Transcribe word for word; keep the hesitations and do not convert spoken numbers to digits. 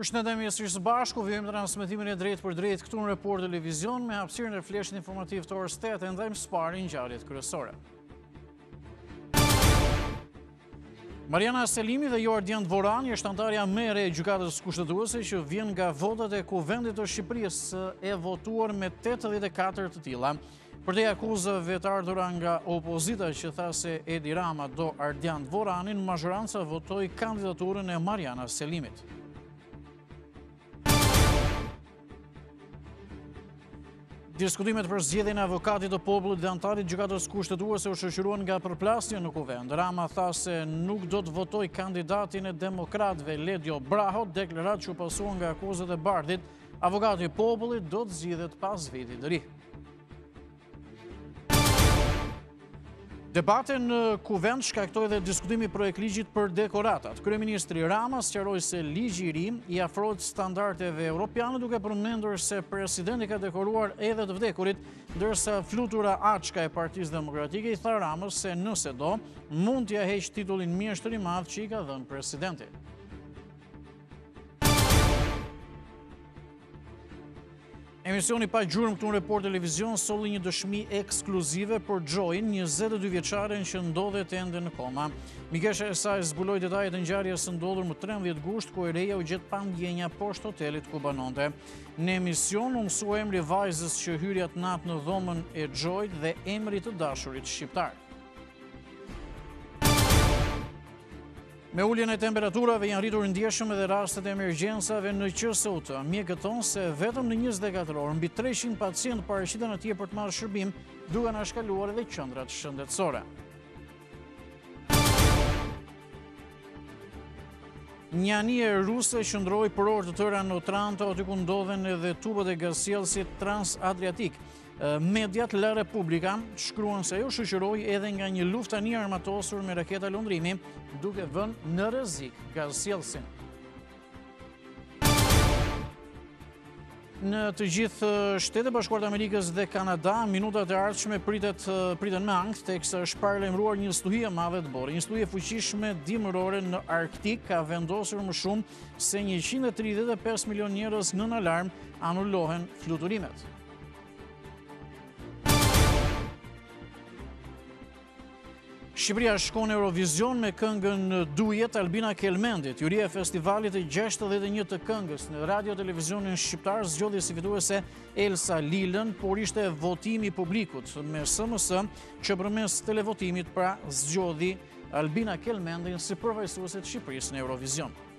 Përshëndetemi sërish së bashku, vijmë transmetimin e drejtë për drejtë këtu në Report Televizion me hapësirën e fleshit informativ të orës tetë e ndajmë së pari ngjarjet kryesore. Mariana Selimi dhe Jordian Dvorani është antarja më e re e gjykatës kushtetuese që vjen nga votat e Kuvendit të Shqipërisë e votuar me tetëdhjetë e katër të tilla. Për te akuzave të ardhura nga opozita që tha se Edi Rama do Ardian Dvoranin, mazhoranca votoi kandidaturën e Mariana Selimit. Diskutimet për zgjedhjen e avokatit të popullit dhe antarit gjykatës kushtetuese u shoqëruan nga përplasja në Kuvend. Rama tha se nuk do të votoj kandidatin e demokratëve Ledio Braho, deklaratë që u pasua nga akuzat e bardhit. Avokati i popullit do të zgjidhet pas vitit të ri. Debate në Kuvend shkaktoi dhe diskutimi i projektligjit për dekoratat. Kryeministri Rama sqaroi se ligji i ri i afrohet standardeve europiane, duke përmendur se presidenti ka dekoruar edhe të vdekurit, ndërsa flutura Açka e Partisë Demokratike i tha Ramës se nëse do, mund t'ia heqë titullin mjeshtër i madh që i ka dhënë presidenti. Emisioni pa gjurmë këtu në Report Televizion solli një dëshmi ekskluzive për Gjojin, njëzet e dy vjeçaren që ndodhet ende në koma. Mikesha e saj zbuloi detajet e ngjarjes së ndodhur më trembëdhjetë gusht, ku e reja u gjet pa ndjenja poshtë hotelit ku banonte. Në emision u mësua emri vajzës që hyri atë natë në dhomën e Gjojit dhe emri të dashurit shqiptar. Me uljen e temperaturave janë rritur ndjeshëm edhe rastet e emergjencave në Q S U T. Mjekët thonë se vetëm në njëzet e katër orë mbi treqind pacientë paraqiten atje për të marrë shërbim, duke anashkaluar edhe qendrat shëndetësore. Një anije ruse qëndroi për orë të tëra në Otranto, aty ku ndodhen edhe tubët e gasjellësit Trans-Adriatik. Mediat La Repubblica shkruan se ajo shoqëroi edhe nga një luftë anije armatosur me raketa lundrimi, duke vënë në rrezik gasjellësin. Në të gjithë Shtetet e Bashkuara të Amerikës dhe Kanada, minutat e ardhshme pritet priten me ankth, teksa është paralajmëruar një stuhi e madhe të botës. Një stuhi e fuqishme dimërore në Arktik ka vendosur më shumë se njëqind e tridhjetë e pesë milion njerëz nën alarm anullohen fluturimet. Shqipëria shkon në Eurovision me këngën Dujet Albina Kelmendit. Juria e festivalit e gjashtëdhjetë e një të këngës në radio televizionin shqiptar zgjodhi si fituese Elsa Lilën, por ishte votimi i publikut me S M S që përmes televotimit pra zgjodhi Albina Kelmendin si përfaqësuese të Shqipërisë në Eurovision.